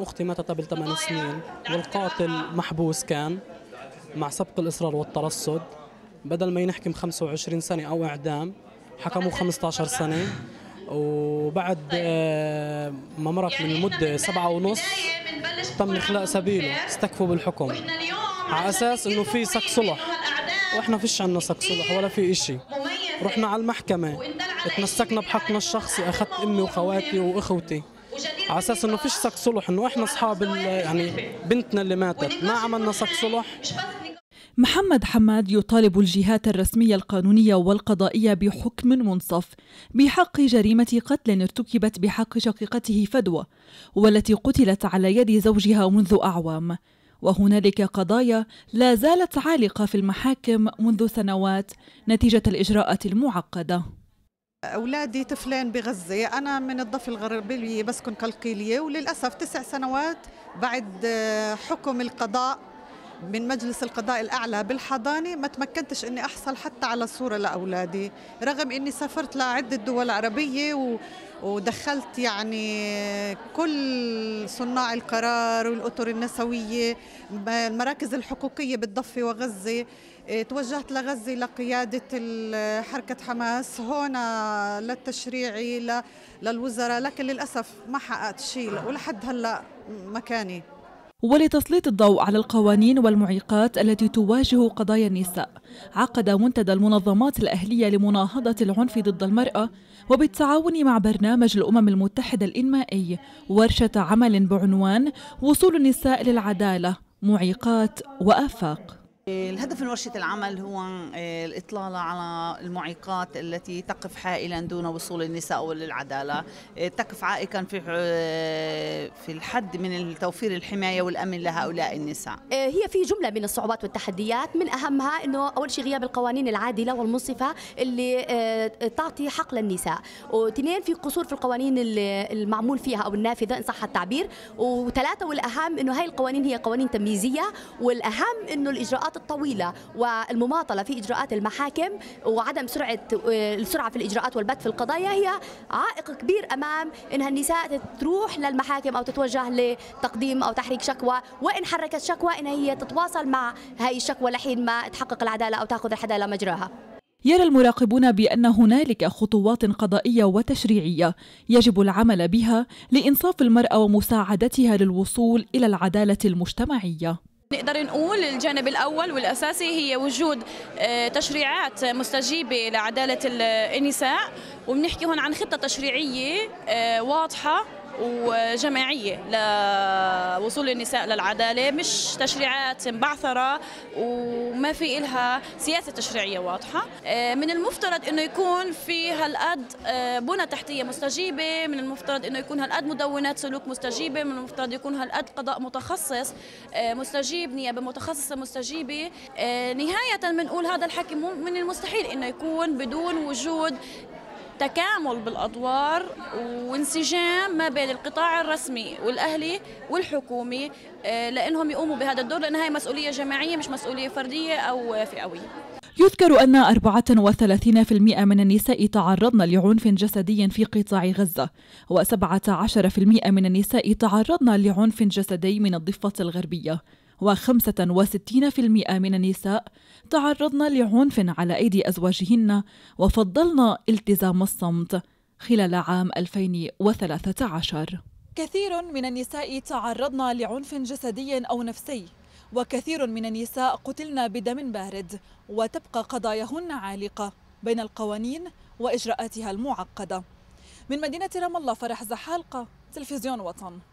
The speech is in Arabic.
أختي ماتت قبل 8 سنين، والقاتل محبوس كان مع سبق الإصرار والترصد. بدل ما ينحكم 25 سنة أو إعدام حكموه 15 سنة. وبعد ما مرت من المدة 7.5 تم إخلاء سبيله، استكفوا بالحكم على أساس إنه في سك صلح، وإحنا فيش عنا سك صلح ولا في إشي. رحنا على المحكمة، اتمسكنا بحقنا الشخصي، أخذت أمي وخواتي وإخوتي على أساس إنه فيش سك صلح، إنه إحنا أصحاب يعني بنتنا اللي ماتت ما عملنا سك صلح. محمد حماد يطالب الجهات الرسمية القانونية والقضائية بحكم منصف بحق جريمة قتل ارتكبت بحق شقيقته فدوى، والتي قتلت على يد زوجها منذ أعوام. وهنالك قضايا لا زالت عالقة في المحاكم منذ سنوات نتيجة الإجراءات المعقدة. أولادي طفلين بغزة، أنا من الضفة الغربية بسكن قلقيلية، وللأسف 9 سنوات بعد حكم القضاء من مجلس القضاء الأعلى بالحضانة ما تمكنتش أني أحصل حتى على صورة لأولادي، رغم أني سافرت لعدة دول عربية ودخلت يعني كل صناع القرار والأطر النسوية، المراكز الحقوقية بالضفة وغزة. توجهت لغزة لقيادة حركة حماس، هنا للتشريعي للوزراء، لكن للأسف ما حققت شيء ولحد هلأ مكاني. ولتسليط الضوء على القوانين والمعيقات التي تواجه قضايا النساء، عقد منتدى المنظمات الأهلية لمناهضة العنف ضد المرأة وبالتعاون مع برنامج الأمم المتحدة الإنمائي ورشة عمل بعنوان وصول النساء للعدالة، معيقات وآفاق. الهدف من ورشة العمل هو الإطلالة على المعيقات التي تقف حائلا دون وصول النساء للعدالة، تقف عائقا في الحد من توفير الحماية والأمن لهؤلاء النساء. هي في جملة من الصعوبات والتحديات، من أهمها أنه أول شيء غياب القوانين العادلة والمنصفة اللي تعطي حق للنساء، واثنين في قصور في القوانين المعمول فيها أو النافذة إن صح التعبير، وثلاثة والأهم أنه هاي القوانين هي قوانين تمييزية، والأهم أنه الإجراءات الطويلة والمماطلة في إجراءات المحاكم وعدم السرعة في الإجراءات والبت في القضايا هي عائق كبير أمام إنها النساء تروح للمحاكم أو تتوجه لتقديم أو تحريك شكوى، وإن حركت شكوى إنها هي تتواصل مع هاي الشكوى لحين ما تحقق العدالة أو تأخذ العدالة مجراها. يرى المراقبون بأن هنالك خطوات قضائية وتشريعية يجب العمل بها لإنصاف المرأة ومساعدتها للوصول إلى العدالة المجتمعية. نقدر نقول الجانب الأول والأساسي هي وجود تشريعات مستجيبة لعدالة النساء، وبنحكي هون عن خطة تشريعية واضحة وجماعية لوصول النساء للعدالة، مش تشريعات مبعثرة وما في إلها سياسة تشريعية واضحة. من المفترض أنه يكون في هالقد بنى تحتية مستجيبة، من المفترض أنه يكون هالقد مدونات سلوك مستجيبة، من المفترض يكون هالقد قضاء متخصص مستجيب، نيابة متخصصة مستجيبة. نهاية بنقول هذا الحكي من المستحيل أنه يكون بدون وجود تكامل بالأدوار وانسجام ما بين القطاع الرسمي والأهلي والحكومي لأنهم يقوموا بهذا الدور، لأن هي مسؤولية جماعية مش مسؤولية فردية أو فئوية. يذكر أن 34% من النساء تعرضن لعنف جسدي في قطاع غزة، و17% من النساء تعرضن لعنف جسدي من الضفة الغربية، و65% من النساء تعرضن لعنف على أيدي أزواجهن وفضلن التزام الصمت خلال عام 2013. كثير من النساء تعرضن لعنف جسدي أو نفسي، وكثير من النساء قتلن بدم بارد، وتبقى قضاياهن عالقة بين القوانين وإجراءاتها المعقدة. من مدينة رام الله، فرح زحالقة، تلفزيون وطن.